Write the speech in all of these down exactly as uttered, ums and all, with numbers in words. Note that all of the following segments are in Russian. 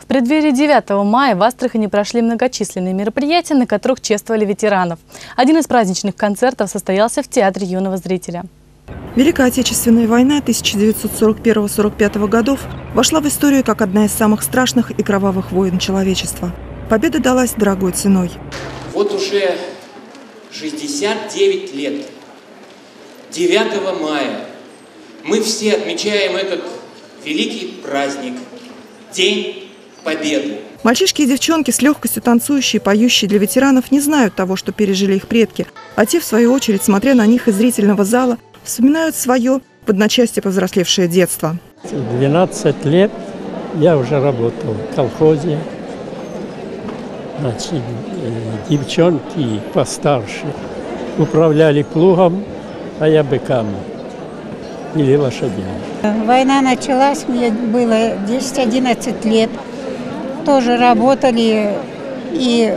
В преддверии девятого мая в Астрахани прошли многочисленные мероприятия, на которых чествовали ветеранов. Один из праздничных концертов состоялся в Театре юного зрителя. Великая Отечественная война тысяча девятьсот сорок первого — сорок пятого годов вошла в историю как одна из самых страшных и кровавых войн человечества. Победа далась дорогой ценой. Вот уже шестьдесят девять лет, девятого мая, мы все отмечаем этот великий праздник – День Победы. Мальчишки и девчонки, с легкостью танцующие, поющие для ветеранов, не знают того, что пережили их предки. А те, в свою очередь, смотря на них из зрительного зала, вспоминают свое, в одночасье повзрослевшее детство. двенадцать лет я уже работал в колхозе. Значит, девчонки постарше управляли плугом, а я быками или лошадями. Война началась, мне было десять-одиннадцать лет. Тоже работали и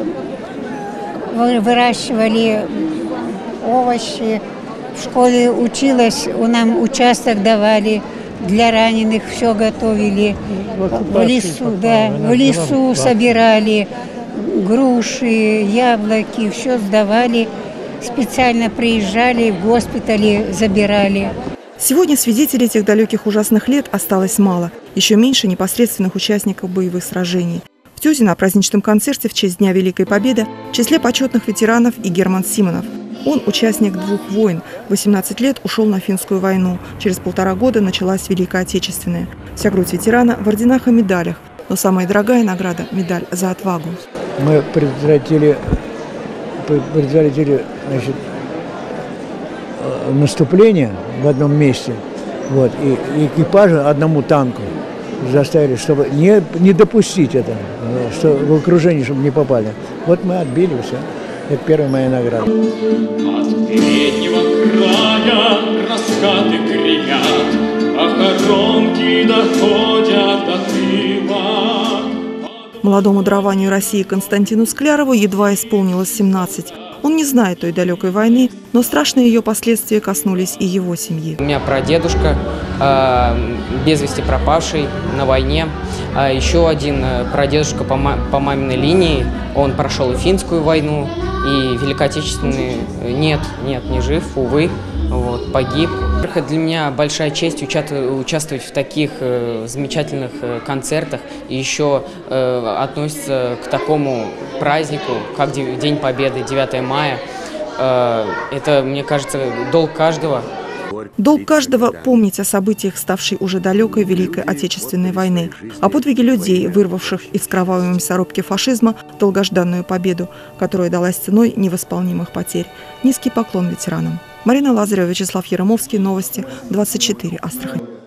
выращивали овощи. В школе училась, нам участок давали для раненых, все готовили. В лесу, да, в лесу собирали груши, яблоки, все сдавали. Специально приезжали, в госпитале забирали. Сегодня свидетелей этих далеких ужасных лет осталось мало. Еще меньше непосредственных участников боевых сражений. В Тюзе на праздничном концерте в честь Дня Великой Победы в числе почетных ветеранов и Герман Симонов. Он участник двух войн. восемнадцать лет ушел на финскую войну. Через полтора года началась Великая Отечественная. Вся грудь ветерана в орденах и медалях. Но самая дорогая награда – медаль за отвагу. Мы предотвратили, предотвратили значит, наступление в одном месте, вот, и экипажа одному танку заставили, чтобы не, не допустить это, что в окружение, чтобы не попали. Вот мы отбили все. Это первая моя награда. От переднего края раскаты гремят, а хоронки доходят до тыла. Молодому дарованию России Константину Склярову едва исполнилось семнадцать. Он не знает той далекой войны, но страшные ее последствия коснулись и его семьи. У меня прадедушка, э, без вести пропавший на войне. А еще один прадедушка по, ма по маминой линии, он прошел и финскую войну, и Великой Отечественную. Нет, нет, не жив, увы, вот, погиб. Для меня большая честь участвовать в таких э, замечательных э, концертах. И еще э, относится к такому празднику, как День Победы, девятое мая. Э, это, мне кажется, долг каждого. Долг каждого – помнить о событиях, ставшей уже далекой Великой Отечественной войны, о подвиге людей, вырвавших из кровавой мясорубки фашизма долгожданную победу, которая далась ценой невосполнимых потерь. Низкий поклон ветеранам. Марина Лазарева, Вячеслав Яромовский, новости двадцать четыре, Астрахань.